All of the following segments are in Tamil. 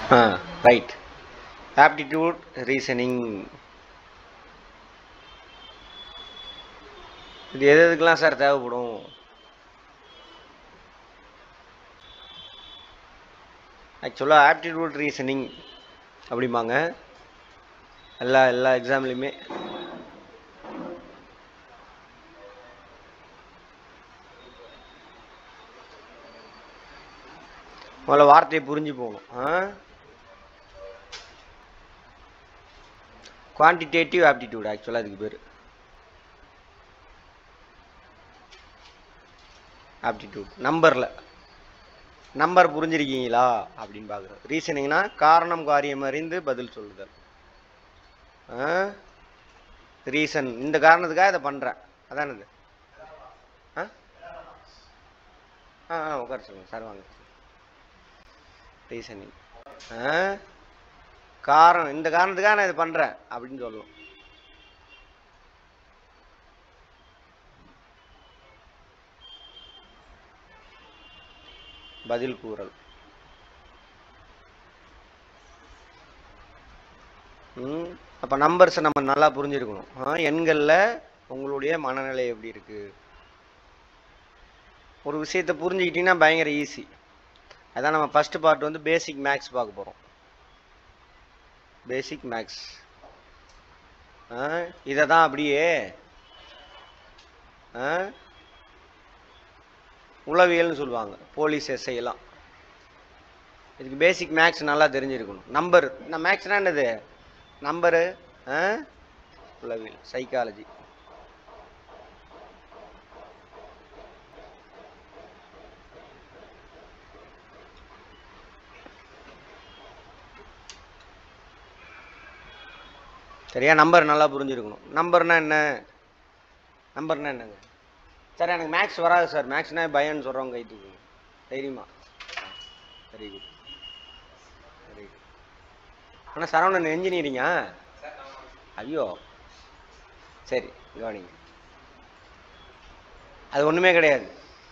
ரைட். ஆப்டிடியூட் ரீசனிங் இது எதுக்கெல்லாம் சார் தேவைப்படும்? ஆக்சுவலாக ஆப்டிடியூட் ரீசனிங் அப்படிம்பாங்க எல்லா எக்ஸாம்லேயுமே. முதல்ல வார்த்தையை புரிஞ்சு போகணும். குவான்டிடேட்டிவ் ஆப்டிடியூட் ஆக்சுவலாக அதுக்கு பேர். ஆப்டிடியூட் நம்பர் புரிஞ்சிருக்கீங்களா அப்படின்னு பார்க்குறது. ரீசனிங்னா காரணம் காரியம் அறிந்து பதில் சொல்லுதல். ரீசன், இந்த காரணத்துக்காக இதை பண்ணுறேன், அதானது. உட்கார சொல்லுங்க சார், வாங்க. ரீசனிங் காரணம், இந்த காரணத்துக்காக நான் இதை பண்ணுறேன் அப்படின்னு சொல்லணும். பதில் கூறல். அப்போ நம்பர்ஸை நம்ம நல்லா புரிஞ்சிருக்கணும். எண்களில் உங்களுடைய மனநிலை எப்படி இருக்கு, ஒரு விஷயத்தை புரிஞ்சுக்கிட்டீங்கன்னா பயங்கர ஈஸி. அதான் நம்ம ஃபர்ஸ்ட் பார்ட் வந்து பேசிக் மேக்ஸ் பார்க்க போகிறோம். பேசிக் மேக்ஸ் இதை தான் அப்படியே உளவியல்னு சொல்லுவாங்க, போலீஸ் எஸ்ஐ எல்லாம். இதுக்கு பேசிக் மேக்ஸ் நல்லா தெரிஞ்சிருக்கணும். நம்பர், மேக்ஸ்னா என்னது? நம்பரு, உளவியல், சைக்காலஜி. சரியா? நம்பர் நல்லா புரிஞ்சிருக்கணும். நம்பர்னா என்னங்க சார்? எனக்கு மேக்ஸ் வராது சார், மேக்ஸ்னா பயம்னு சொல்கிறவங்க கை தூக்குங்க. தைரியமா? Very good, very good. ஆனால் சரவணன் என்ஜினியரிங்கா? ஐயோ, சரி கவனிங்க. அது ஒன்றுமே கிடையாது.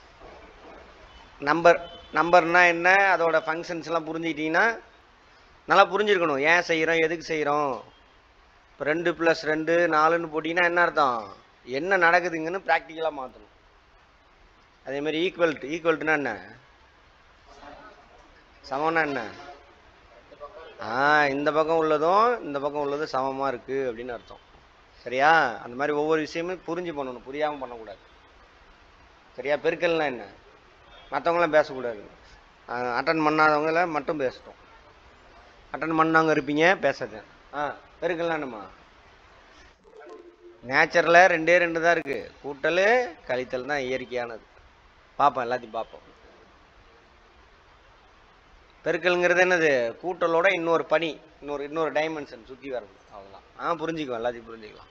நம்பர்னா என்ன, அதோட ஃபங்க்ஷன்ஸ் எல்லாம் புரிஞ்சுக்கிட்டீங்கன்னா நல்லா புரிஞ்சிருக்கணும். ஏன் செய்கிறோம், எதுக்கு செய்கிறோம். இப்போ 2 + 2 4ன்னு போட்டிங்கன்னா என்ன அர்த்தம், என்ன நடக்குதுங்கன்னு ப்ராக்டிக்கலாக மாற்றணும். அதேமாதிரி ஈக்குவல்ட்டுனா என்ன, சமம்னா என்ன, இந்த பக்கம் உள்ளதும் இந்த பக்கம் உள்ளதும் சமமாக இருக்குது அப்படின்னு அர்த்தம். சரியா? அந்த மாதிரி ஒவ்வொரு விஷயமும் புரிஞ்சு பண்ணணும், புரியாமல் பண்ணக்கூடாது. சரியா? பெருக்கல்னா என்ன, மற்றவங்களாம் பேசக்கூடாது. அட்டன் பண்ணாதவங்கள மட்டும் பேசட்டும். அட்டன் பண்ணாங்க இருப்பீங்க, பேசாத. பெருக்கல்னா என்னம்மா? நேச்சரில் 2 தான் இருக்குது, கூட்டல் கழித்தல் தான் இயற்கையானது. பார்ப்போம், எல்லாத்தையும் பார்ப்போம். பெருக்கல்ங்கிறது என்னது? கூட்டலோட இன்னொரு பணி, இன்னொரு டைமென்ஷன் சுற்றி வரது, அவ்வளோதான். புரிஞ்சுக்குவோம், எல்லாத்தையும் புரிஞ்சுக்கலாம்.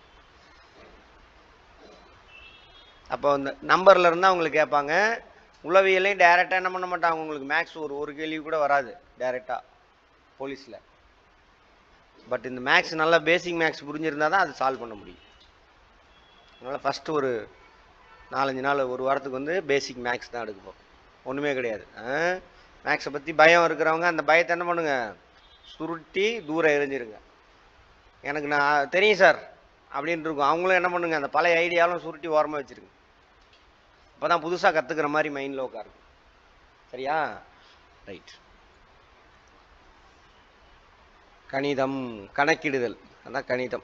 அப்போ இந்த நம்பர்ல இருந்தால் அவங்களுக்கு கேட்பாங்க. உளவியலையும் டைரெக்டாக என்ன பண்ண மாட்டாங்க, உங்களுக்கு மேக்ஸ் ஒரு கேள்வி கூட வராது டைரெக்டாக போலீஸில். பட் இந்த மேக்ஸ் நல்லா பேசிக் மேக்ஸ் புரிஞ்சிருந்தா தான் அது சால்வ் பண்ண முடியும். அதனால் ஃபஸ்ட்டு ஒரு 4-5 நாள், ஒரு வாரத்துக்கு வந்து பேசிக் மேக்ஸ் தான் எடுக்க போகிறோம். ஒன்றுமே கிடையாது. மேக்ஸை பற்றி பயம் இருக்கிறவங்க அந்த பயத்தை என்ன பண்ணுங்க, சுருட்டி தூரம் எரிஞ்சிருங்க. எனக்கு நான் தெரியும் சார் அப்படின்ட்டு இருக்கும். அவங்களும் என்ன பண்ணுங்க, அந்த பழைய ஐடியாவும் சுருட்டி ஓரமாக வச்சுருங்க. அப்போ தான் புதுசாக கற்றுக்கிற மாதிரி மைண்டில் உட்காருங்க. சரியா? ரைட். கணிதம், கணக்கிடுதல், அதான் கணிதம்.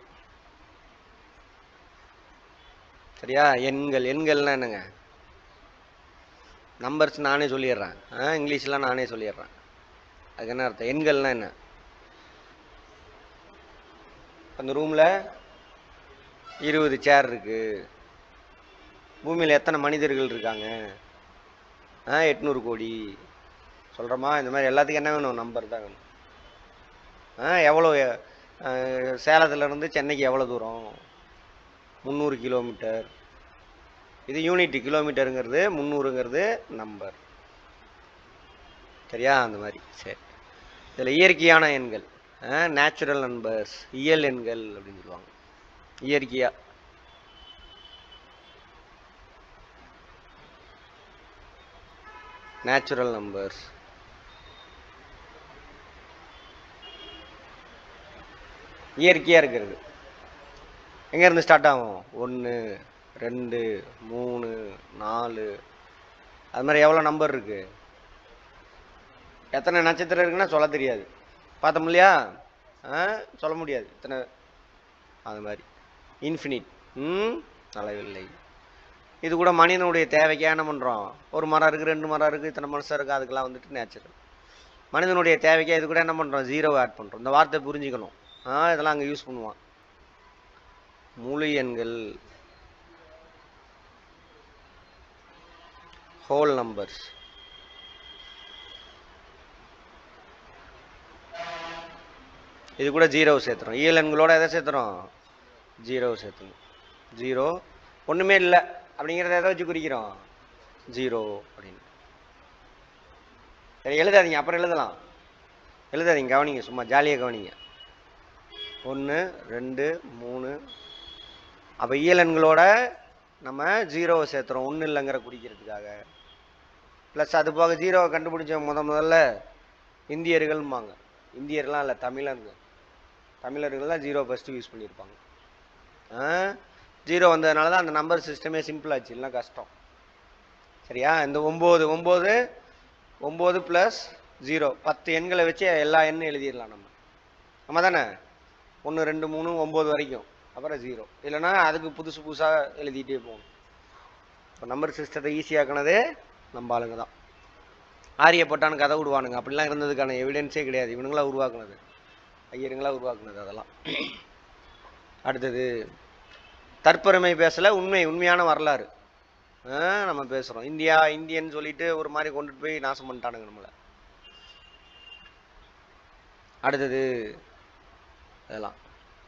சரியா? எண்கள்னா என்னங்க? நம்பர்ஸ் நானே சொல்லிடுறேன், இங்கிலீஷ்லாம் நானே சொல்லிடுறேன். அதுக்கு என்ன அர்த்தம்? எண்கள்னா என்ன? அந்த ரூமில் 20 சேர் இருக்கு, பூமியில் எத்தனை மனிதர்கள் இருக்காங்க, 800 கோடி சொல்கிறோமா? இந்த மாதிரி எல்லாத்துக்கும் என்ன வேணும்? நம்பர் தான் வேணும். எவ்வளோ, சேலத்துலேருந்து சென்னைக்கு எவ்வளோ தூரம்? 300 கிலோமீட்டர். இது யூனிட், கிலோமீட்டருங்கிறது 300ங்கிறது நம்பர். சரியா? அந்த மாதிரி. சரி, இதில் இயற்கையான எண்கள், நேச்சுரல் நம்பர்ஸ், இயல் எண்கள் அப்படின்னு சொல்லுவாங்க. இயற்கையா நேச்சுரல் நம்பர்ஸ். இயற்கையாக இருக்கிறது. எங்கேருந்து ஸ்டார்ட் ஆகும்? 1 2 3 4 அது மாதிரி எவ்வளோ நம்பர் இருக்குது, எத்தனை நட்சத்திரம் இருக்குன்னா சொல்ல தெரியாது. பார்த்தோம் இல்லையா? சொல்ல முடியாது இத்தனை. அது மாதிரி இன்ஃபினிட், அளவில்லை. இது கூட மனிதனுடைய தேவைக்காக என்ன பண்ணுறோம்? ஒரு மரம் இருக்குது, 2 மரம் இருக்குது, இத்தனை மனுஷன் இருக்குது, அதுக்கெல்லாம் வந்துட்டு நேச்சுரல். மனிதனுடைய தேவைக்காக இது கூட என்ன பண்ணுறோம்? 0 ஆட் பண்ணுறோம். இந்த வார்த்தை புரிஞ்சுக்கணும். இதெல்லாம் அங்கே யூஸ் பண்ணுவான். முழு எண்கள், ஹோல் நம்பர்ஸ். இது கூட 0 சேர்த்துறோம். இயல் எண்களோட எதை சேர்த்துறோம்? 0 சேர்த்துணும். 0 ஒன்றுமே இல்லை அப்படிங்கிறத எதை வச்சு குறிக்கிறோம்? 0 அப்படின்னு. சரி, எழுதாதீங்க, அப்புறம் எழுதலாம். எழுதாதீங்க, கவனிங்க, சும்மா ஜாலியாக கவனிங்க. 1 2 3. அப்போ இயல் எண்களோட நம்ம 0 சேர்த்துறோம், 1 இல்லைங்கிற குறிக்கிறதுக்காக. ப்ளஸ் அது போக 0 கண்டுபிடிச்ச முதல்ல இந்தியர்கள்பாங்க. இந்தியர்லாம் இல்லை, தமிழர்கள் தான் 0 ஃபஸ்ட்டு யூஸ் பண்ணியிருப்பாங்க. 0 வந்ததுனால தான் அந்த நம்பர் சிஸ்டமே சிம்பிள் ஆச்சு, இல்லை கஷ்டம். சரியா? இந்த 9 ப்ளஸ் 0 10 எண்களை வச்சு எல்லா எண்ணும் எழுதிடலாம் நம்ம தானே. 1 2 3 9 வரைக்கும், அப்புறம் 0. இல்லைன்னா அதுக்கு புதுசாக எழுதிட்டே போகணும். இப்போ நம்பர் சிஸ்டத்தை ஈஸியாக்கினதே நம்ம ஆளுங்க தான். ஆரியப்பட்டான்னு கதை விடுவானுங்க, அப்படிலாம் இருந்ததுக்கான எவிடன்ஸே கிடையாது. இவனுங்களாம் உருவாக்குனது, ஐயருங்களா உருவாக்குனது அதெல்லாம். அடுத்தது தற்பெருமை பேசல, உண்மையான வரலாறு நம்ம பேசுகிறோம். இந்தியன்னு சொல்லிட்டு ஒரு மாதிரி கொண்டுட்டு போய் நாசம் பண்ணிட்டானுங்க நம்மளை. அடுத்தது அதெல்லாம்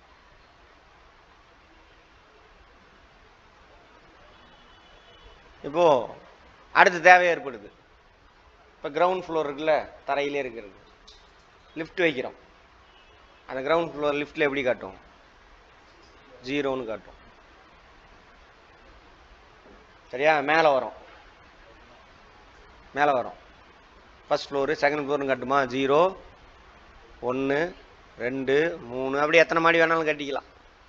இப்போ அடுத்த தேவை ஏற்படுது. இப்போ கிரவுண்ட் ஃப்ளோர் இருக்குல்ல, தரையிலே இருக்கிறது, லிஃப்ட் வைக்கிறோம். அந்த கிரவுண்ட் ஃப்ளோர் லிஃப்டில் எப்படி காட்டும்? 0ன்னு காட்டும். சரியா? மேலே வரும் ஃபர்ஸ்ட் ஃப்ளோரு, செகண்ட் ஃப்ளோர்னு காட்டுமா? 0 1 2 3 அப்படி எத்தனை மாடி வேணாலும் கட்டிக்கலாம்.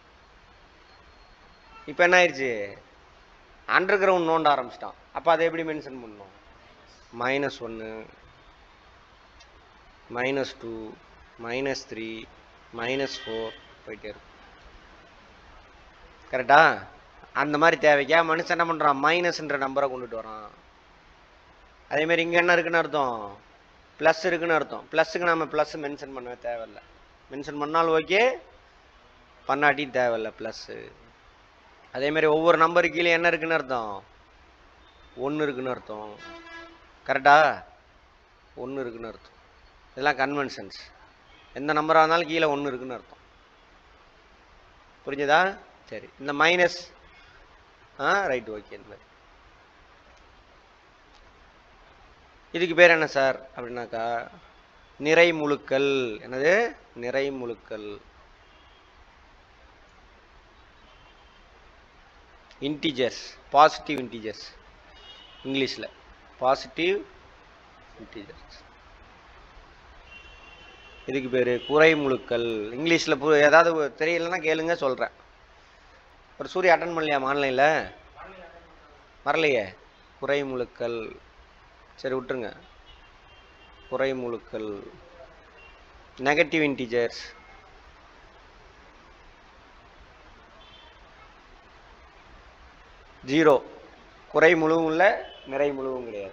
இப்போ என்ன ஆயிடுச்சு? அண்டர் கிரவுண்ட் நோண்ட ஆரம்பிச்சிட்டான். அப்போ அதை எப்படி மென்ஷன் பண்ணணும்? -1 -2 -3 -4 போயிட்டே இருக்கும். கரெக்டா? அந்த மாதிரி தேவைக்கா மனுஷன் என்ன பண்ணுறான்? மைனஸ்ன்ற நம்பரை கொண்டுட்டு வரான். அதேமாரி இங்கே என்ன இருக்குன்னு அர்த்தம்? ப்ளஸ் இருக்குன்னு அர்த்தம். ப்ளஸ்ஸுக்கு நம்ம ப்ளஸ் மென்ஷன் பண்ண தேவையில்லை. மென்ஷன் பண்ணாலும் ஓகே, பண்ணாட்டி தேவையில்லை ப்ளஸ்ஸு. அதேமாரி ஒவ்வொரு நம்பருக்கு கீழே என்ன இருக்குன்னு அர்த்தம்? 1 இருக்குன்னு அர்த்தம். கரெக்டா? 1 இருக்குன்னு அர்த்தம். இதெல்லாம் கன்வென்ஷன்ஸ். எந்த நம்பராக இருந்தாலும் கீழே 1 இருக்குன்னு அர்த்தம். புரிஞ்சுதா? சரி, இந்த மைனஸ் ரைட், ஓகே. இந்த மாதிரி இதுக்கு பேர் என்ன சார் அப்படின்னாக்கா நிறைமுழுக்கள். என்னது? நிறைமுழுக்கள். Integers, positive integers. இங்கிலீஷில் பாசிட்டிவ் இன்டிஜர்ஸ். இதுக்கு பேர் குறைமுழுக்கள். இங்கிலீஷில் ஏதாவது தெரியலன்னா கேளுங்க, சொல்கிறேன். ஒரு சூரிய அட்டன் பண்ணலையா ஆன்லைனில்? வரலையே. குறைமுழுக்கள். சரி, விட்டுருங்க. குறைமுழுக்கள், நெகட்டிவ் இன்டிஜர்ஸ். ஜீரோ குறை முழுவும் இல்லை, நிறை முழுவும் கிடையாது.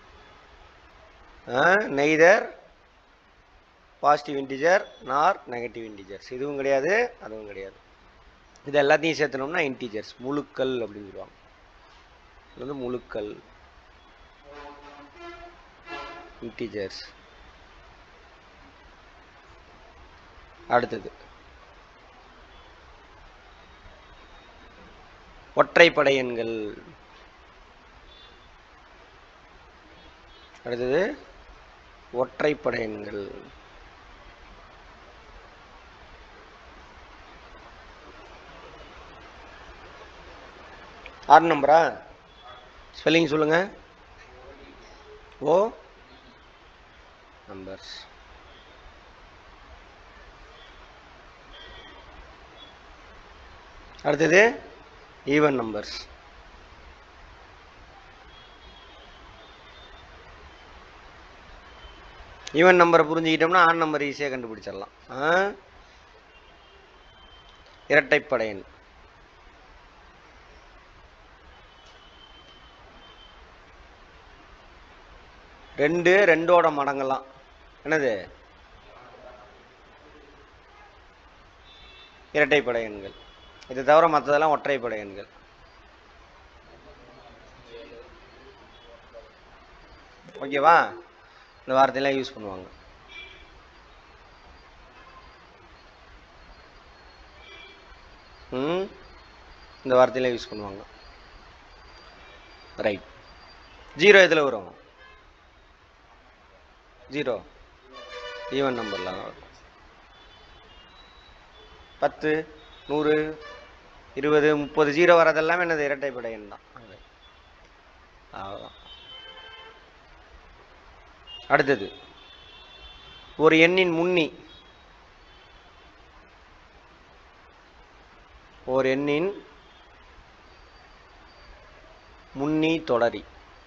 Neither positive integer nor negative integers. இதுவும் கிடையாது, அதுவும் கிடையாது. இது எல்லாத்தையும் சேர்த்தனோம்னா இன்டிஜர்ஸ், முழுக்கள் அப்படின்னு சொல்லுவாங்க. இது வந்து முழுக்கள், இன்டிஜர்ஸ். அடுத்தது ஒற்றைப்படை எண்கள். அடுத்தது ஒற்றைப்படை எண்கள். ஆறு நம்பரா? ஸ்பெல்லிங் சொல்லுங்க. Odd numbers. அடுத்தது ஈவன் நம்பர்ஸ். ஈவன் நம்பரை புரிஞ்சுக்கிட்டோம்னா ஆன் நம்பர் ஈஸியாக கண்டுபிடிச்சிடலாம். இரட்டைப்படை எண். ரெண்டோட மடங்கெல்லாம் என்னது? இரட்டைப்படை எண்கள். இது தவிர மற்றதெல்லாம் ஒற்றைப்படை எண்கள். ஓகேவா? இந்த வார்த்தையெல்லாம் யூஸ் பண்ணுவாங்க. இந்த வார்த்தையெல்லாம் யூஸ் பண்ணுவாங்க. ரைட். 0 எதில் வரும்? 0 ஈவன் நம்பர்ல வரும். 10, 100, 20, 30 0 வரதெல்லாமே என்னது? இரட்டைப்படை எண் தான். அவ்வளோதான். அடுத்தது ஒரு எண்ணின் முன்னி. ஒரு எண்ணின் முன்னி தொடரி.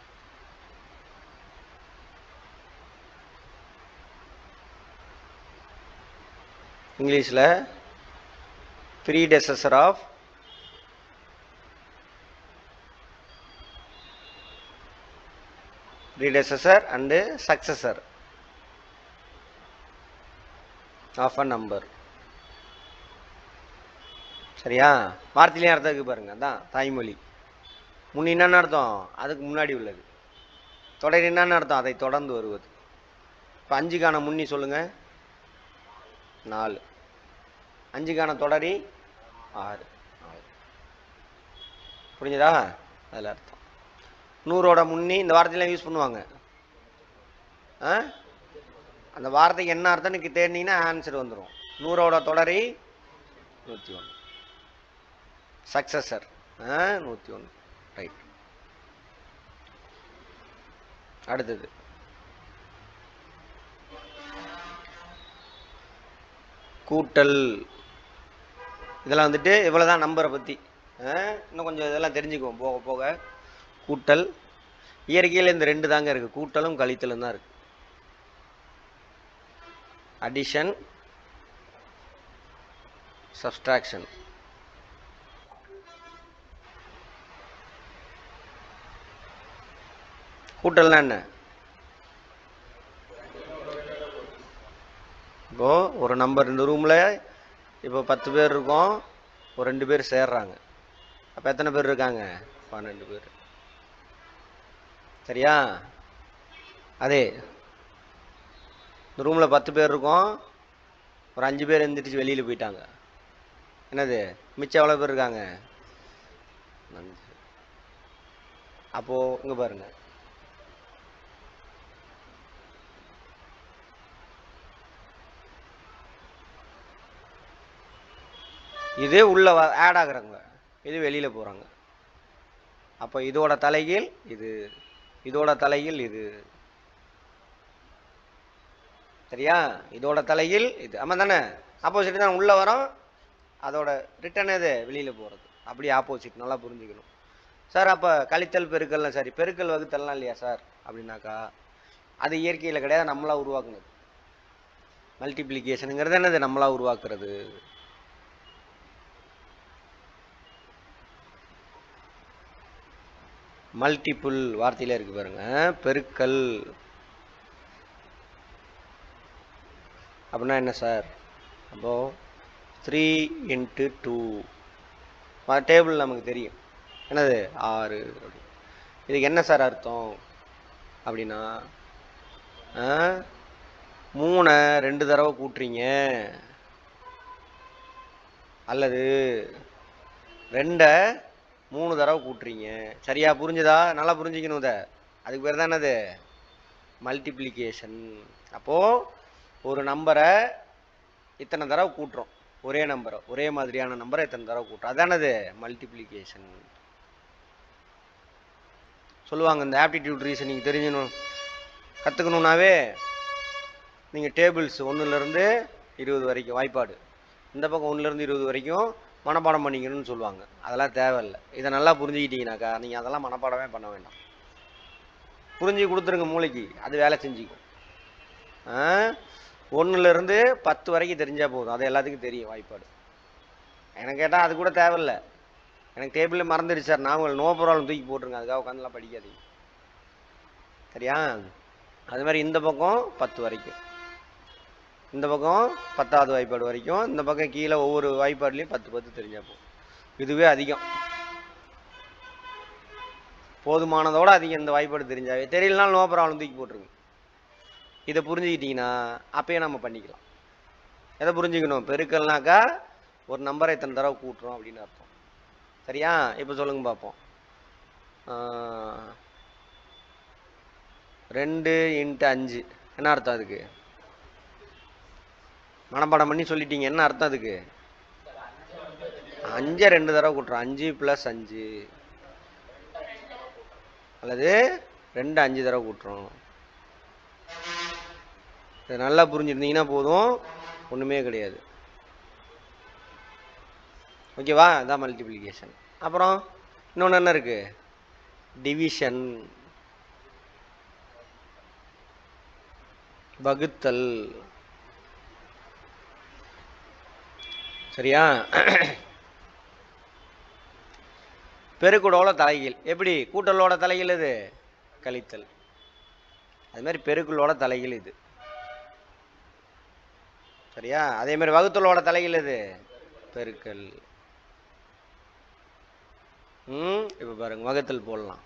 இங்கிலீஷில் predecessor of predecessor and successor of a number. சரியா? வார்த்தையிலே அர்த்தம் இருக்கு பாருங்க. அதான் தாய்மொழி. முன்னின்னு அர்த்தம் அதுக்கு முன்னாடி உள்ளது. தொடர் என்னன்னு அர்த்தம் அதை தொடர்ந்து வருவது. இப்போ 5க்கான முன்னி சொல்லுங்க. 4. 5க்கான தொடரி 6. புரிஞ்சதா? அதில் அர்த்தம். 100ஓட முன்னி இந்த வார்த்தையெல்லாம் யூஸ் பண்ணுவாங்க. அந்த வார்த்தைக்கு என்ன அர்த்தம்னு தேடினீங்கன்னா ஆன்சர் வந்துடும். 100ஓட தொடரி 101. சக்சஸர் 101. ரைட். அடுத்தது கூட்டல். இதெல்லாம் வந்துட்டு இவ்வளோதான் நம்பரை பற்றி. இன்னும் கொஞ்சம் இதெல்லாம் தெரிஞ்சுக்குவோம் போக போக. கூட்டல் இயற்கையில் இந்த 2 தாங்க இருக்கு. கூட்டலும் கழித்தலும் தான் இருக்கு. Addition, subtraction. கூட்டல்னா என்ன? இப்போ ஒரு நம்பர் இந்த ரூம்ல இப்போ 10 பேர் இருக்கோம். ஒரு 2 பேர் சேர்றாங்க. அப்போ எத்தனை பேர் இருக்காங்க? 12 பேர். சரியா? அதே இந்த ரூமில் 10 பேர் இருக்கோம். ஒரு 5 பேர் எந்திரிச்சு வெளியில் போயிட்டாங்க. என்னது? மிச்சம் எவ்வளோ பேர் இருக்காங்க? 5. அப்போது இங்கே பாருங்க. இது உள்ள ஆட் ஆகுறாங்க, இது வெளியில் போகிறாங்க. அப்போ இதோட தலைகீழ் இது, இதோட தலைகீழ் இது. சரியா? இதோட தலைகீழ் இது. ஆமாம் தானே? ஆப்போசிட் தான் உள்ளே வரோம். அதோட ரிட்டர்ன் எது? வெளியில் போகிறது. அப்படி ஆப்போசிட். நல்லா புரிஞ்சுக்கணும் சார். அப்போ கழித்தல் பெருக்கல்லாம் சரி, பெருக்கல் வகுத்தல்லாம் இல்லையா சார் அப்படின்னாக்கா அது இயற்கையில் கிடையாது, நம்மளா உருவாக்குனது. மல்டிப்ளிகேஷனுங்கிறது என்னது? நம்மளா உருவாக்குறது. மல்டிப்புள் வார்த்தையில இருக்கு பாருங்க. பெருக்கல் அப்படின்னா என்ன சார்? அப்போ 3 × 2 டேபிள் நமக்கு தெரியும். என்னது? 6. இதுக்கு என்ன சார் அர்த்தம் அப்படின்னா 3 2 தடவை கூட்டுறீங்க, அல்லது 2 3 தடவை கூட்டுறீங்க. சரியா? புரிஞ்சுதா? நல்லா புரிஞ்சுக்கணும். இதை அதுக்கு பேர் தான் என்னது? மல்டிப்ளிகேஷன். அப்போது ஒரு நம்பரை இத்தனை தடவை கூட்டுறோம். ஒரே நம்பரை, ஒரே மாதிரியான நம்பரை இத்தனை தடவை கூட்டுறோம். அதானது மல்டிப்ளிகேஷன் சொல்லுவாங்க. இந்த ஆப்டிடியூட் ரீசனிங் தெரிஞ்சணும் கற்றுக்கணுன்னாவே நீங்கள் டேபிள்ஸ் 1 to 20 வரைக்கும் வாய்ப்பாடு, இந்த பக்கம் 1 to 20 வரைக்கும் மனப்பாடம் பண்ணிக்கணும்னு சொல்லுவாங்க. அதெல்லாம் தேவையில்லை. இதை நல்லா புரிஞ்சுக்கிட்டீங்கனாக்கா நீங்கள் அதெல்லாம் மனப்பாடமே பண்ண வேண்டாம். புரிஞ்சு கொடுத்துருங்க மூளைக்கு, அது வேலை செஞ்சுக்கும். 1லேருந்து 10 வரைக்கும் தெரிஞ்சால் போதும், அது எல்லாத்துக்கும் தெரியும் வாய்ப்பாடு. எனக்கு கேட்டால் அது கூட தேவையில்லை. எனக்கு டேபிளில் மறந்துடுச்சு சார், நான் உங்களுக்கு நோ ப்ராப்ளம் தூக்கி போட்டுருங்க, அதுக்காக உட்காந்துலாம் படிக்காதீங்க. சரியா? அது மாதிரி இந்த பக்கம் 10 வரைக்கும், இந்த பக்கம் 10வது வாய்ப்பாடு வரைக்கும், இந்த பக்கம் கீழே ஒவ்வொரு வாய்ப்பாடுலையும் 10 தெரிஞ்சா போதும். இதுவே அதிகம், போதுமானதோட அதிகம். இந்த வாய்ப்பாடு தெரிஞ்சாவே, தெரியலனாலும் நோ ப்ராப்ளம் தூக்கி போட்டுருங்க. இதை புரிஞ்சுக்கிட்டீங்கன்னா அப்பயே நம்ம பண்ணிக்கலாம். எதை புரிஞ்சுக்கணும்? பெருக்கல்னாக்கா ஒரு நம்பரை எத்தனை தடவை கூட்டுறோம் அப்படின்னு அர்த்தம். சரியா? இப்போ சொல்லுங்க பார்ப்போம். 2 × 5 என்ன அர்த்தம்? அதுக்கு மனப்பாடம் பண்ணி சொல்லிட்டீங்க. என்ன அர்த்தம் அதுக்கு? 5 2 தடவை கூட்டுறோம். 5 + 5 அல்லது 2 5 தடவை கூட்டுறோம். இதை நல்லா புரிஞ்சிருந்தீங்கன்னா போதும், ஒன்றுமே கிடையாது. ஓகேவா? இதான் மல்டிப்ளிகேஷன். அப்புறம் இன்னொன்று என்ன இருக்கு? டிவிஷன், வகுத்தல். சரியா? பெருக்குடோட தலைகீழ். எப்படி? கூட்டலோட தலைகீழ் இது கழித்தல், அது மாதிரி பெருக்குள்ளோட தலைகீழ் இது. சரியா? அதே மாதிரி வகுத்தலோட தலைகீழ் இது பெருக்கல். இப்போ பாருங்க, வகுத்தல் போடலாம்.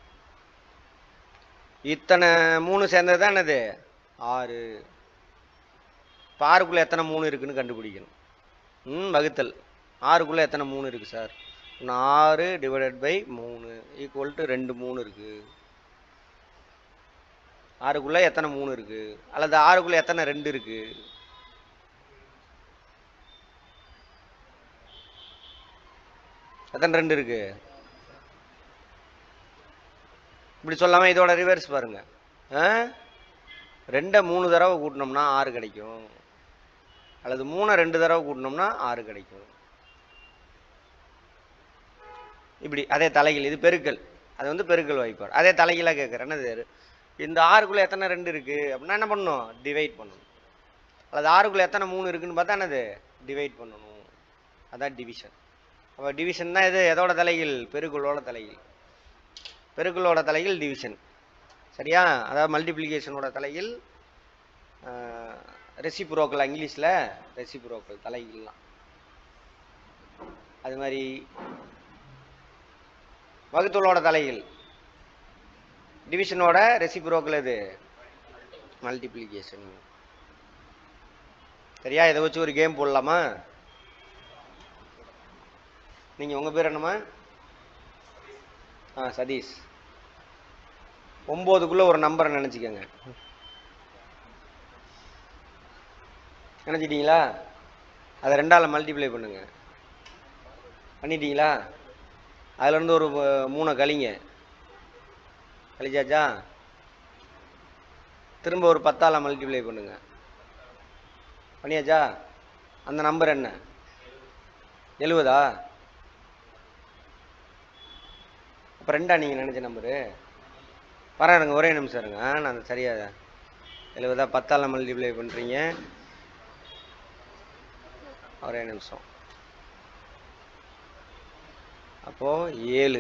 இத்தனை 3 சேர்ந்தது தான் என்னது? 6. இப்போ 6க்குள்ள எத்தனை 3 இருக்குன்னு கண்டுபிடிக்கணும். வகுத்தல் 6க்குள்ள எத்தனை 3 இருக்கு சார்? 6 ÷ 3 = 2 3 இருக்கு. 6க்குள்ள எத்தனை 3 இருக்கு? அல்லது 6க்குள்ள எத்தனை 2 இருக்கு? எத்தனை 2 இருக்கு? இப்படி சொல்லாம இதோட ரிவர்ஸ் பாருங்க. 2 3 தடவை கூட்டினோம்னா 6 கிடைக்கும், அல்லது 3 2 தடவை கூட்டினோம்னா 6 கிடைக்கும். இப்படி. அதே தலைகீழ், இது பெருக்கல், அது வந்து பெருக்கல் வாய்ப்பாடு. அதே தலைகீழாக கேட்குறேன். என்னது? இந்த 6க்குள்ள எத்தனை 2 இருக்கு அப்படின்னா என்ன பண்ணணும்? டிவைட் பண்ணணும். அல்லது 6க்குள்ள எத்தனை 3 இருக்குன்னு பார்த்தா என்னது? டிவைட் பண்ணணும். அதான் டிவிஷன். அப்போ டிவிஷன் தான் இது. எதோட தலைகீழ்? பெருக்கலோட தலைகீழ். பெருக்கலோட தலைகீழ் டிவிஷன். சரியா? அதாவது மல்டிப்ளிகேஷனோட தலைகீழ் ரெசிப்ரோக்கல், இங்கிலீஷில் ரெசிப்ரோக்கல் தலைகீழ்லாம். அது மாதிரி வகுத்தலோட தலைகீழ் டிவிஷனோட ரெசிப்ரோக்கல் இது மல்டிப்ளிகேஷன். சரியா? இதை வச்சு ஒரு கேம் போடலாமா? நீங்கள் உங்கள் பேர் என்னம்மா? சதீஷ். 9க்குள்ள ஒரு நம்பரை நினச்சிக்கோங்க. நினச்சிட்டீங்களா? அதை 2ஆல் மல்டிப்ளை பண்ணுங்க. பண்ணிட்டீங்களா? அதுலேருந்து ஒரு 3 கழிங்க. கழிச்சாச்சா? திரும்ப ஒரு 10ஆல் மல்டிப்ளை பண்ணுங்க. பண்ணியாச்சா? அந்த நம்பர் என்ன? 70ஆ? அப்போ 2ஆ நீங்கள் நினச்ச நம்பரு? இருங்க, ஒரே நிமிஷம் இருங்க. நான் சரியா 70ஆ 10ஆல் மல்டிப்ளை பண்ணுறீங்க. ஒரே நிமிஷம். அப்போ 7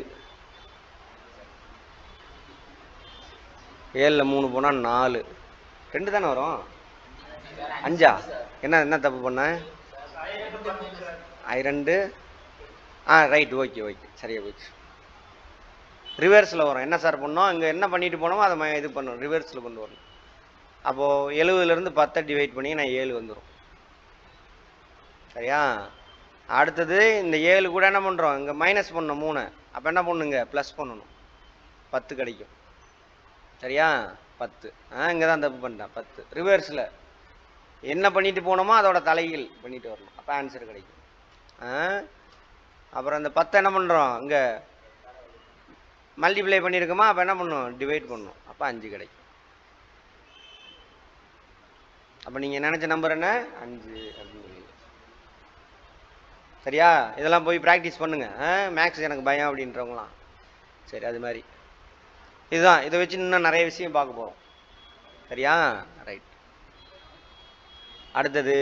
7ல் 3 போனால் 4. 2 தானே வரும். 5ஆ? என்ன தப்பு பண்ண? 2. ரைட், ஓகே ஓகே, சரியா போச்சு. ரிவர்ஸில் வரும். என்ன சார் பண்ணோம்? இங்கே என்ன பண்ணிட்டு போனோமோ அதை இது பண்ணணும், ரிவர்ஸில் கொண்டு வரணும். அப்போது 70லேருந்து 10 டிவைட் பண்ணி நான் 7 வந்துடும். சரியா? அடுத்தது இந்த 7 கூட என்ன பண்ணுறோம்? இங்கே மைனஸ் பண்ணணும் 3. அப்போ என்ன பண்ணுங்க? ப்ளஸ் பண்ணணும். 10 கிடைக்கும். சரியா? 10. இங்கே தான் தப்பு பண்ணிட்டேன். 10 ரிவர்ஸில் என்ன பண்ணிட்டு போனோமோ அதோட தலைகீழ் பண்ணிட்டு வரணும். அப்போ ஆன்சர் கிடைக்கும். அப்புறம் இந்த 10 என்ன பண்ணுறோம்? இங்கே மல்டிப்ளை பண்ணியிருக்கோமா? அப்போ என்ன பண்ணணும்? டிவைட் பண்ணணும். அப்போ 5 கிடைக்கும். அப்போ நீங்கள் நினச்ச நம்பர் என்ன? 5 அப்படின்னு சொல்லி. சரியா? இதெல்லாம் போய் ப்ராக்டிஸ் பண்ணுங்க. மேக்ஸ் எனக்கு பயம் அப்படின்றவங்களாம். சரி, அது மாதிரி இதுதான். இதை வச்சு இன்னும் நிறைய விஷயம் பார்க்க போகிறோம். சரியா? ரைட். அடுத்தது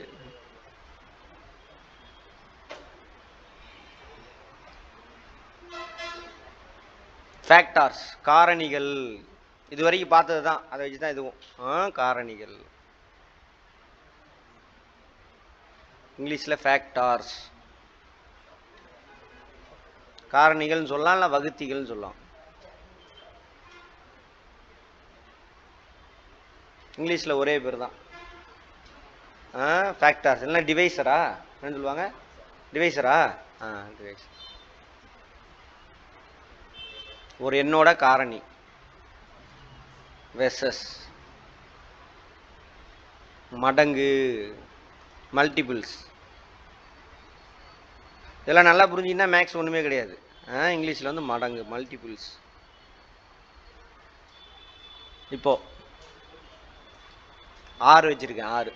ஃபேக்டார்ஸ், காரணிகள். இது வரைக்கும் பார்த்தது தான், அதை வச்சு தான் இதுவும். காரணிகள் இங்கிலீஷில் ஃபேக்டார்ஸ். காரணிகள்னு சொல்லலாம், இல்லை வகுத்திகள்னு சொல்லலாம். இங்கிலீஷில் ஒரே பேர் தான். ஃபேக்டார்ஸ் இல்லைன்னா டிவைசரா என்ன சொல்லுவாங்க? டிவைசரா? டிவைசர். ஒரு எண்ணோட காரணி வெர்சஸ் மடங்கு, மல்டிபிள்ஸ். இதெல்லாம் நல்லா புரிஞ்சிங்கன்னா மேக்ஸ் ஒன்றுமே கிடையாது. இங்கிலீஷில் வந்து மடங்கு, மல்டிபிள்ஸ். இப்போ 6 வச்சிருக்கேன். 6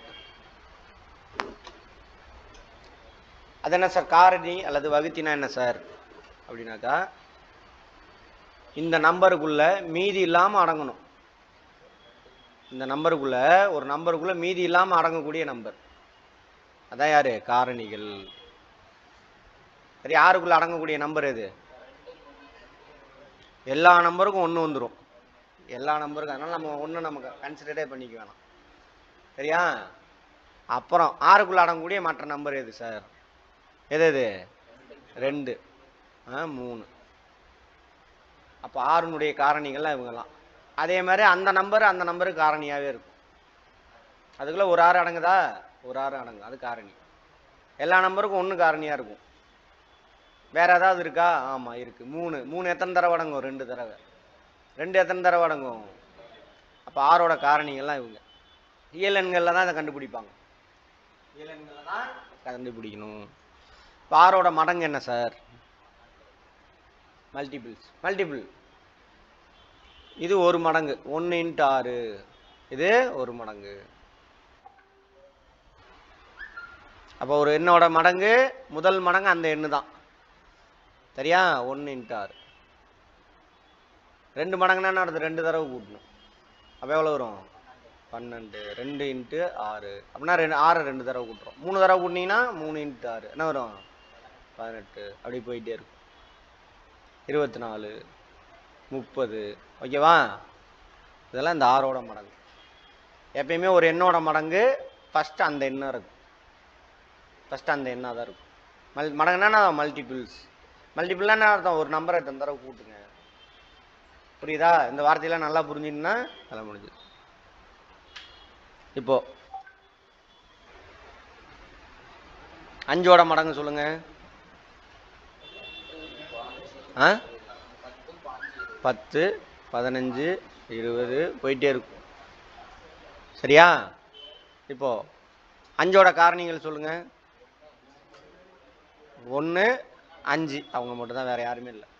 அது என்ன சார்? காரணி அல்லது வகுத்தினா என்ன சார் அப்படின்னாக்கா, இந்த நம்பருக்குள்ள மீதி இல்லாமல் அடங்கணும். இந்த நம்பருக்குள்ள, ஒரு நம்பருக்குள்ள மீதி இல்லாமல் அடங்கக்கூடிய நம்பர், அதான் யாரு? காரணிகள். சரி, 6க்குள்ள அடங்கக்கூடிய நம்பர் எது? எல்லா நம்பருக்கும் 1 வந்துடும். எல்லா நம்பருக்கும். அதனால நம்ம 1 நமக்கு கன்சிடரே பண்ணிக்க வேணாம். சரியா? அப்புறம் 6க்குள்ள அடங்கக்கூடிய மற்ற நம்பர் எது சார்? எது எது? 2, 3. அப்போ 6னுடைய காரணிகள்லாம் இவங்கெல்லாம். அதே மாதிரி அந்த நம்பருக்கு காரணியாகவே இருக்கும். அதுக்குள்ள ஒரு 6 அடங்குதா? ஒரு 6 அடங்கும், அது காரணி. எல்லா நம்பருக்கும் 1 காரணியாக இருக்கும். வேற ஏதாவது இருக்கா? ஆமாம் இருக்கு. 3 எத்தனை தடவை அடங்கும்? 2 தடவை. 2 எத்தனை தடவை அடங்கும்? அப்போ 6ஓட காரணிகள்லாம் இவங்க. இயல் எண்களில் தான் இதை கண்டுபிடிப்பாங்க. இயல் எண்களில் தான் கண்டுபிடிக்கணும். இப்போ 6ஓட மடங்கு என்ன சார்? மல்டிபிள்ஸ். மல்டிபிள். இது ஒரு மடங்கு, 1 × 6. இது ஒரு மடங்கு. அப்போ ஒரு எண்ணோட மடங்கு, முதல் மடங்கு அந்த எண்ணு தான். சரியா? 1 × 6. 2 மடங்குனா என்ன அடுத்து? 2 தடவை கூட்டணும். அப்போ எவ்வளோ வரும்? 12. 2 × 6 அப்படின்னா 6 2 தடவை கூட்டுறோம். 3 தடவை கூட்டினீங்கன்னா 3 × 6 என்ன வரும்? 18. அப்படி போயிட்டே இருக்கும். 24, 30. ஓகேவா? இதெல்லாம் இந்த 6ஓட மடங்கு. எப்பயுமே ஒரு எண்ணோட மடங்கு ஃபஸ்ட்டு அந்த எண்ணாக இருக்கும். ஃபஸ்ட்டு அந்த எண்ணாக தான் இருக்கும். மடங்குனா மல்டிபிள்ஸ். மல்டிபிள்னா என்ன அர்த்தம்? ஒரு நம்பரை எத்தனை தடவை கூட்டுங்க. புரியுதா? இந்த வார்த்தையெல்லாம் நல்லா புரிஞ்சுன்னா நல்லா முடிஞ்சது. இப்போ 5ஓட மடங்கு சொல்லுங்க. 10, 15, 20 போயிட்டே இருக்கும். சரியா? இப்போ 5ஓட காரணிகள் சொல்லுங்க. 1, 5. அவங்க மட்டும் தான், வேற யாருமே இல்லை.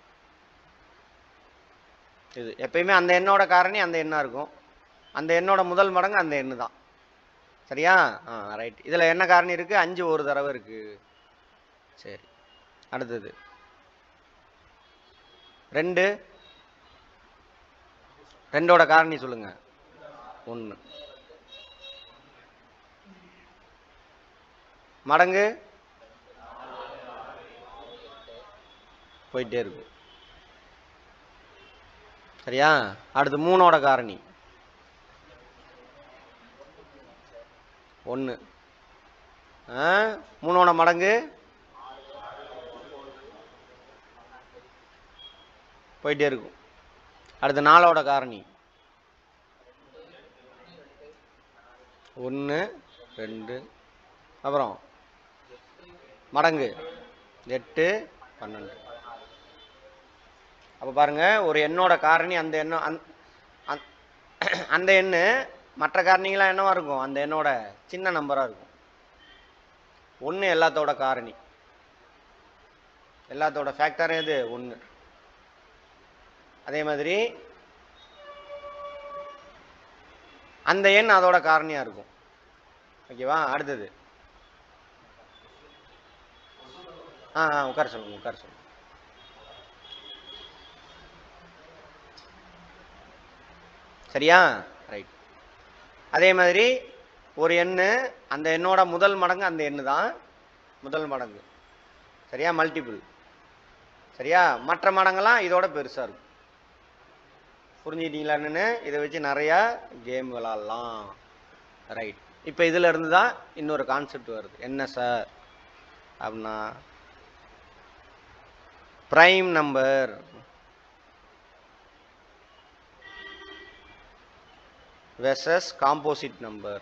இது எப்பயுமே அந்த எண்ணோட காரணி அந்த எண்ணா இருக்கும். அந்த எண்ணோட முதல் மடங்கு அந்த எண்ணு தான். சரியா? ரைட். இதில் என்ன காரணி இருக்கு? 5 ஒரு தடவை இருக்கு. சரி, அடுத்தது 2. 2ஓட காரணி சொல்லுங்க. 1. மடங்கு போயிட்டே இருக்கும். சரியா? அடுத்து 3ஓட காரணி 1. 3ஓட மடங்கு போயிட்டே இருக்கும். அடுத்து 4ஓட காரணி 1, 2. அப்புறம் மடங்கு 8, 12. அப்போ பாருங்க, ஒரு எண்ணோட காரணி அந்த எண்ணம், அந்த எண்ணு மற்ற காரணிகளாம் என்னவா இருக்கும்? அந்த எண்ணோட சின்ன நம்பராக இருக்கும். 1 எல்லாத்தோட காரணி, எல்லாத்தோட ஃபேக்டர் எது? 1. அதே மாதிரி அந்த எண் அதோட காரணியாக இருக்கும். ஓகேவா? அடுத்தது உட்கார சொல்லுங்க, உட்கார சொல்லுங்க. சரியா? ரைட். அதே மாதிரி ஒரு எண்ணு, அந்த எண்ணோட முதல் மடங்கு அந்த எண்ணு தான் முதல் மடங்கு. சரியா? மல்டிபிள். சரியா? மற்ற மடங்கெல்லாம் இதோட பெருசா இருக்கும். புரிஞ்சுக்கிட்டீங்களான்னு? இதை வச்சு நிறைய கேம் விளாடலாம். ரைட். இப்போ இதுல இருந்து தான் இன்னொரு கான்செப்ட் வருது. என்ன சார் அப்படின்னா, prime number versus composite number.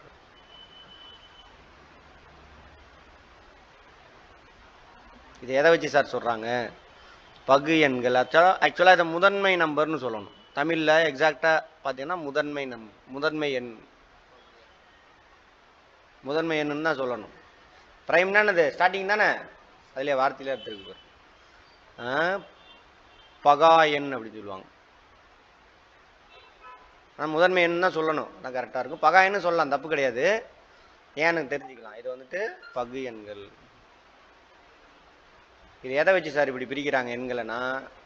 இது எதை வச்சு சார் சொல்றாங்க? பகு எண்கள். ஆக்சுவலா இதை முதன்மை நம்பர்னு சொல்லணும். தமிழ்ல எக்ஸாக்டா பாத்தீங்கன்னா முதன்மை எண், முதன்மை எண்ணுன்னு தான் சொல்லணும். பிரைம்னா என்னது? ஸ்டார்டிங் தானே, அதுல வார்த்தையில எடுத்துருக்கு. பகா எண் அப்படி சொல்லுவாங்க. ஆனால் முதன்மை எண் தான் சொல்லணும், நான் கரெக்டாக இருக்கும். பகா எண்ணு சொல்லலாம், தப்பு கிடையாது. ஏன்னு தெரிஞ்சுக்கலாம். இது வந்துட்டு பகு எண்கள். இது எதை வச்சு சார் இப்படி பிரிக்கிறாங்க எண்களைனா,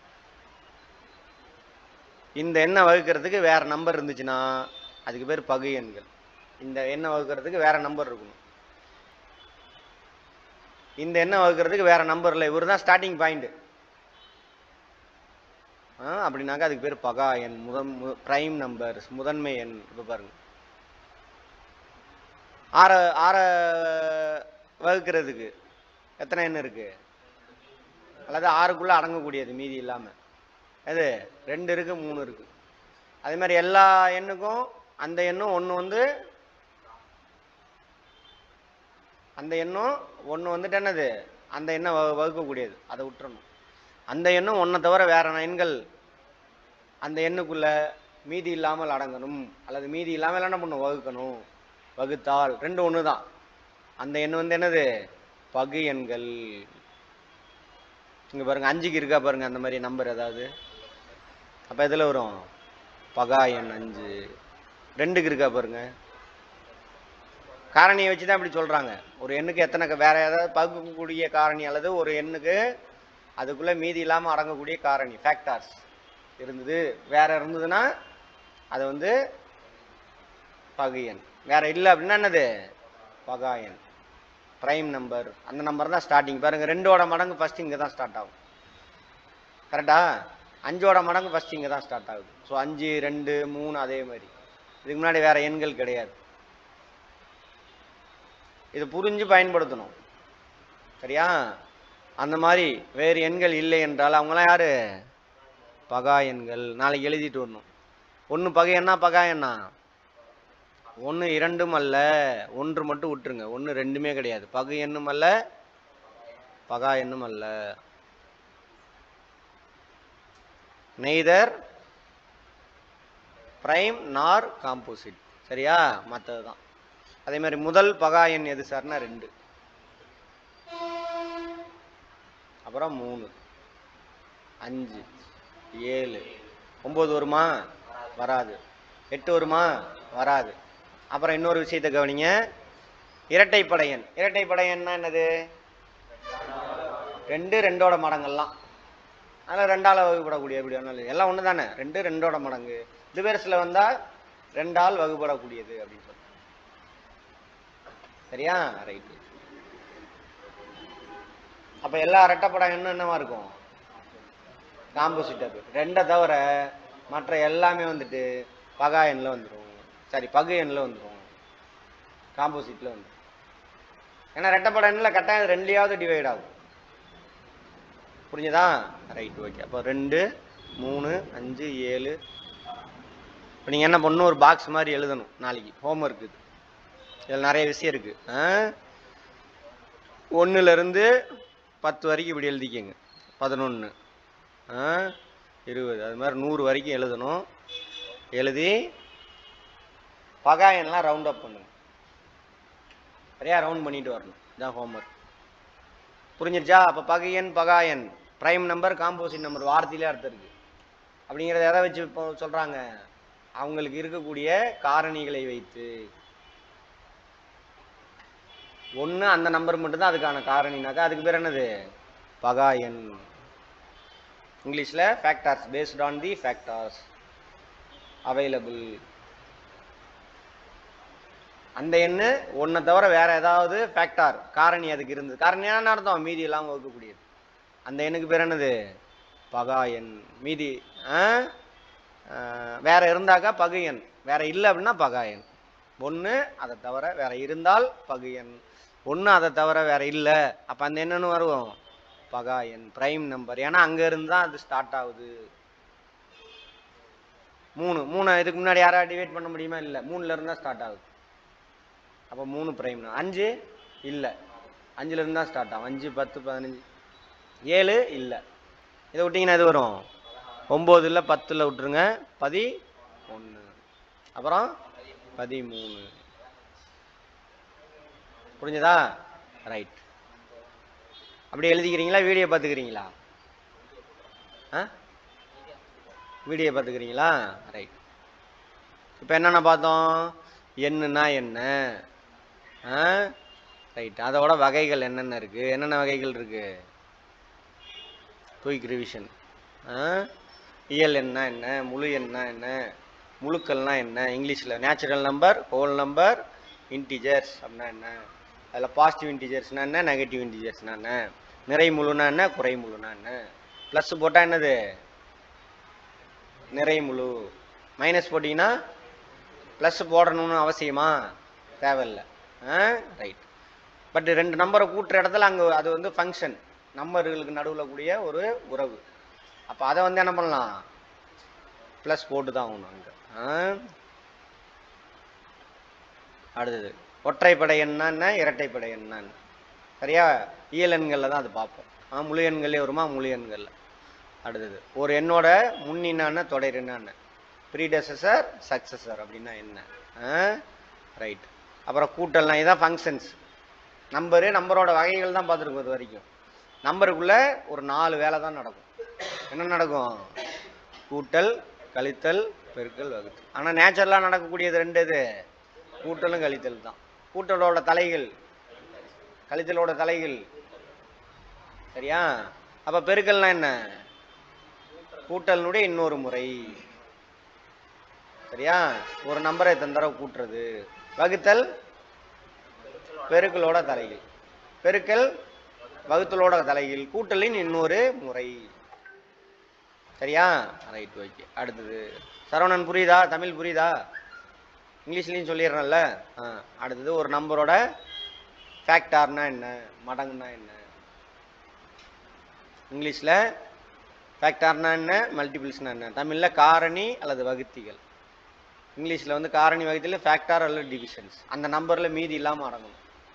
இந்த எண்ணை வகுக்கிறதுக்கு வேற நம்பர் இருந்துச்சுன்னா அதுக்கு பேர் பகு எண்கள். இந்த எண்ணை வகுக்கிறதுக்கு வேற நம்பர் இருக்கணும். இந்த எண்ணை வகுக்கிறதுக்கு வேற நம்பர் இல்லை, இவர் தான் ஸ்டார்டிங் பாயிண்ட். அப்படின்னாக்கா அதுக்கு பேர் பகா எண், பிரைம் நம்பர், முதன்மை எண். இப்போ பாருங்க, ஆற வகுக்கிறதுக்கு எத்தனை எண் இருக்கு? அல்லது 6க்குள்ள அடங்கக்கூடியது மீதி இல்லாம அது 2 இருக்கு, 3 இருக்கு. அதே மாதிரி எல்லா எண்ணுக்கும் அந்த எண்ணும் ஒன்று வந்து, அந்த எண்ணும் ஒன்று வந்துட்டு என்னது, அந்த எண்ணை வகுக்கக்கூடியது. அதை விட்டுறணும். அந்த எண்ணும் ஒன்றை தவிர வேற எண்கள் அந்த எண்ணுக்குள்ள மீதி இல்லாமல் அடங்கணும், அல்லது மீதி இல்லாமல் என்ன பண்ணும், வகுக்கணும். வகுத்தால் 2 ஒன்று தான். அந்த எண் வந்து என்னது, பகு எண்கள். இங்க பாருங்க, 5க்கு இருக்கா பாருங்க அந்த மாதிரி நம்பர் ஏதாவது, அப்ப இதுல வரும் பகா எண் 5. 2க்கு இருக்கா பாருங்க. காரணியை வச்சுதான் இப்படி சொல்றாங்க. ஒரு எண்ணுக்கு எத்தனை வேற ஏதாவது பகுக்கக்கூடிய காரணி, அல்லது ஒரு எண்ணுக்கு அதுக்குள்ள மீதி இல்லாம அடங்கக்கூடிய காரணி, ஃபேக்டர்ஸ் இருந்தது, வேற இருந்ததுன்னா அது வந்து பகு எண். வேற இல்லை அப்படின்னா என்னது, பகா எண். பிரைம் நம்பர், அந்த நம்பர் தான் ஸ்டார்டிங். பாருங்க, 2ஓட மடங்கு ஃபர்ஸ்ட் இங்க தான் ஸ்டார்ட் ஆகும். கரெக்டா? 5ஓட மடங்கு ஃபர்ஸ்ட் இங்க தான் ஸ்டார்ட் ஆகுது. ஸோ 5, 2, 3 அதே மாதிரி. இதுக்கு முன்னாடி வேற எண்கள் கிடையாது. இது புரிஞ்சு பயன்படுத்தணும். சரியா? அந்த மாதிரி வேறு எண்கள் இல்லை என்றால் அவங்களாம் யாரு, பகா எண்கள். நாளைக்கு எழுதிட்டு வரணும். 1 பகை எண்ணா, பகா எண்ணா? 1 2ம் அல்ல, 1 மட்டும் விட்டுருங்க. 1 2மே கிடையாது. பகு எண்ணும் அல்ல, பகா எண்ணும் அல்ல. Neither prime nor composite. சரியா? மற்றதுதான். அதே மாதிரி முதல் பகா எண் எது சார்னா 2, அப்புறம் 3, 5, 7, 9 வருமா? வராது. 8 வருமா? வராது. அப்புறம் இன்னொரு விஷயத்தை கவனிங்க, இரட்டைப்படை எண். இரட்டைப்படை எண்ணா என்னது? 2 2ஓட மடங்கெல்லாம், அதனால் 2ஆல் வகுப்படக்கூடிய, எப்படி வேணாலும் எல்லாம் ஒன்று தானே. 2 2ஓட மடங்கு. ரிவர்ஸில் வந்தால் 2ஆல் வகுப்படக்கூடியது அப்படின்னு சொல்லுங்க. சரியா? ரைட்டு. அப்ப எல்லா இரட்டைப்படை எண்ணும் என்னவா இருக்கும்? காம்போசிட். 2 தவிர மற்ற எல்லாமே வந்துட்டு பகா எண்ணில் வந்துடும். சரி, பகு எண்ணில் வந்துடும், காம்போசிட்ல வந்துடும். ஏன்னா இரட்டைப்படை எண்ணில் கட்டாயம் 2லயாவது டிவைட் ஆகும். புரிஞ்சதா? Right, okay. அப்போ 2, 3, 5, 7. இப்போ நீங்கள் என்ன பண்ணணும், ஒரு பாக்ஸ் மாதிரி எழுதணும். நாளைக்கு ஹோம்ஒர்க் இது. இதில் நிறைய விஷயம் இருக்கு. 1லேருந்து 10 வரைக்கும் இப்படி எழுதிக்கங்க. 11, 20, அது மாதிரி 100 வரைக்கும் எழுதணும். எழுதி பகா எண்ணெலாம் ரவுண்ட் அப் பண்ணுங்க. சரியா? ரவுண்ட் பண்ணிட்டு வரணும். இதான் ஹோம்ஒர்க். புரிஞ்சிருச்சா? அப்போ பகு எண், பகா எண், பிரைம் நம்பர், காம்போசிட் நம்பர் வார்த்தையிலே அர்த்தம் இருக்கு. அப்படிங்கிறத எதை வச்சு இப்போ சொல்றாங்க? அவங்களுக்கு இருக்கக்கூடிய காரணிகளை வைத்து. 1 அந்த நம்பர் மட்டும்தான் அதுக்கான காரணினாக்கா அதுக்கு பேர் என்னது? பகா எண். இங்கிலீஷில் factors, based on the factors available. அந்த எண்ணு ஒன்றை தவிர வேற ஏதாவது ஃபேக்டார் காரணி அதுக்கு இருந்தது, காரணியான அர்த்தம் மீதி எல்லாம் வகுக்கக்கூடியது, அந்த எண்ணுக்கு பேர் என்னது? பகா எண். மீதி வேற இருந்தாக்கா பகு எண், வேற இல்லை அப்படின்னா பகா எண். ஒன்று அதை தவிர வேற இருந்தால் பகு எண், ஒன்று அதை தவிர வேற இல்லை அப்போ அந்த என்னன்னு வருவோம்? பகா எண், பிரைம் நம்பர். ஏன்னா அங்கே இருந்து தான் அது ஸ்டார்ட் ஆகுது. 3 இதுக்கு முன்னாடி யாராவது டிவைட் பண்ண முடியுமா? இல்லை, 3ல இருந்தா ஸ்டார்ட் ஆகுது. அப்போ 3 பிரைம். 5 இல்லை, 5ல இருந்தா ஸ்டார்ட் ஆகும். 5, 10, 15, 7 இல்லை. இதை விட்டீங்கன்னா இது வரும் 9 இல்லை, 10ல் விட்டுருங்க 11, அப்புறம் 13. புரிஞ்சதா? ரைட். அப்படி எழுதிக்கிறீங்களா? வீடியோ பார்த்துக்கிறீங்களா? வீடியோ பார்த்துக்கிறீங்களா? ரைட். இப்போ என்னென்ன பார்த்தோம்? எண்ணுன்னா என்ன? ரைட். அதோட வகைகள் என்னென்ன இருக்கு? என்னென்ன வகைகள் இருக்கு? Quick revision. இயல் எண்ணா என்ன, முழு எண்ணா என்ன, முழுக்கள்னா என்ன, இங்கிலீஷில் natural number, whole number, integers அப்படின்னா என்ன, அதில் பாசிட்டிவ் இன்டிஜர்ஸ்னா என்ன, நெகட்டிவ் இன்டிஜர்ஸ்னா என்ன, நிறை முழுனா என்ன, குறை முழுனா என்ன, ப்ளஸ் போட்டால் என்னது? நிறை முழு. மைனஸ் போட்டிங்கன்னா ப்ளஸ் போடணும்னு அவசியமா? தேவையில்லை. ரைட். பட் 2 நம்பரை கூட்டுற இடத்துல அங்கே அது வந்து ஃபங்க்ஷன், நம்பர்களுக்கு நடுவில் கூடிய ஒரு உறவு. அப்போ அதை வந்து என்ன பண்ணலாம்? ப்ளஸ் போட்டு தான் ஆகணும் அங்கே. அடுத்தது ஒற்றைப்படை எண்ணா என்ன, இரட்டைப்படை எண்ணான்னு. சரியா? இயல் எண்களில் தான் அது பார்ப்போம். முழு எண்களே வருமா? முழு எண்களில். அடுத்தது ஒரு எண்ணோட முன்னின்னான தொடர் என்னன்னு, ப்ரீடெசஸர், சக்சஸர் அப்படின்னா என்ன? ரைட். அப்புறம் கூட்டல்னா இதான் ஃபங்க்ஷன்ஸ். நம்பரோட வகைகள் தான் பார்த்துருக்கோம் இது வரைக்கும். நம்பருக்குள்ள ஒரு 4 வேலை தான் நடக்கும். என்ன நடக்கும்? கூட்டல், கழித்தல், பெருக்கல், வகுத்தல். ஆனால் நேச்சுரலாக நடக்கக்கூடியது 2 இது, கூட்டலும் கழித்தல் தான். கூட்டலோட தலைகள், கழித்தலோட தலைகள். சரியா? அப்போ பெருக்கல்னா என்ன? கூட்டலினுடைய இன்னொரு முறை. சரியா? ஒரு நம்பரை எத்தனை தடவை கூட்டுறது. வகுத்தல் பெருக்கலோட தலைகள், பெருக்கல் வகுத்தலோட தலைகள், கூட்டலின் இன்னொரு முறை. சரியா? ரைட். ஓகே. அடுத்தது சரவணன் புரியுதா? தமிழ் புரியுதா? இங்கிலீஷ்லையும் சொல்லிடுறேன்ல. அடுத்தது ஒரு நம்பரோட ஃபேக்டார்னா என்ன, மடங்குனா என்ன. இங்கிலீஷில் ஃபேக்டார்னா என்ன, மல்டிபிள்ஸ்னா என்ன. தமிழில் காரணி அல்லது வகுத்திகள். இங்கிலீஷில் வந்து காரணி, வகுத்தியில் ஃபேக்டார் அல்லது டிவிஷன்ஸ். அந்த நம்பரில் மீதி இல்லாமல் அடங்கணும்.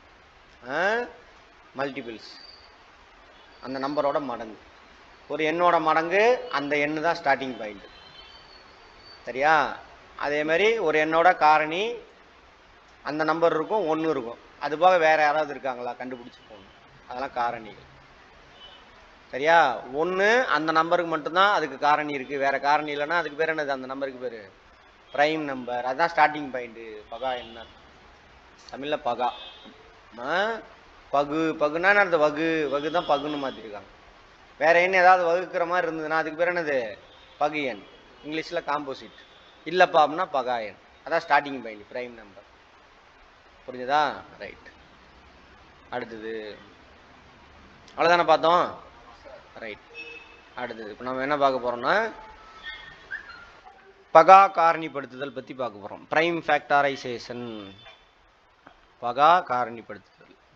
மல்டிபிள்ஸ் அந்த நம்பரோட மடங்கு. ஒரு எண்ணோட மடங்கு அந்த எண்ணு தான் ஸ்டார்டிங் பாயிண்ட். சரியா? அதே மாதிரி ஒரு எண்ணோட காரணி அந்த நம்பர் இருக்கும், 1 இருக்கும். அது போக வேற யாராவது இருக்காங்களா கண்டுபிடிச்சு போகணும். அதெல்லாம் காரணிகள். சரியா? 1 அந்த நம்பருக்கு மட்டும்தான் அதுக்கு காரணி இருக்கு, வேற காரணி இல்லைன்னா அதுக்கு பேர் என்னது? அந்த நம்பருக்கு பேர் பிரைம் நம்பர். அதுதான் ஸ்டார்டிங் பாயிண்ட். பகா என்ன தமிழ்ல? பகா. பகு, பகுனா அது வகு, வகு தான் பகுன்னு மாத்திருக்காங்க. வேற எண் ஏதாவது வகுக்கிற மாதிரி இருந்ததுன்னா அதுக்கு பேர் என்னது? பகு எண். இங்கிலீஷ்ல காம்போசிட். இல்லப்பா அப்படின்னா பகா எண். அதான் ஸ்டார்டிங் பாயிண்ட், பிரைம் நம்பர். புரிஞ்சதா? ரைட். அடுத்தது அவ்வளோதானே பார்த்தோம். ரைட். அடுத்தது இப்போ நம்ம என்ன பார்க்க போறோம்னா பகா காரணிப்படுத்துதல் பற்றி பார்க்க போகிறோம். Prime factorisation. பகா காரணிப்படுத்துதல்.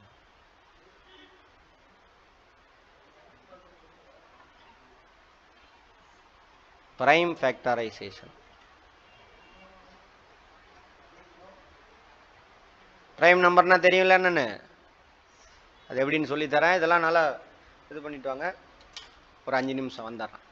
Prime factorisation. பிரைம் நம்பர்னா தெரியும்ல என்னன்னு? அது எப்படின்னு சொல்லித்தரேன். இதெல்லாம் நல்லா இது பண்ணிட்டு வாங்க. ஒரு 5 நிமிஷம் வந்துடுறேன்.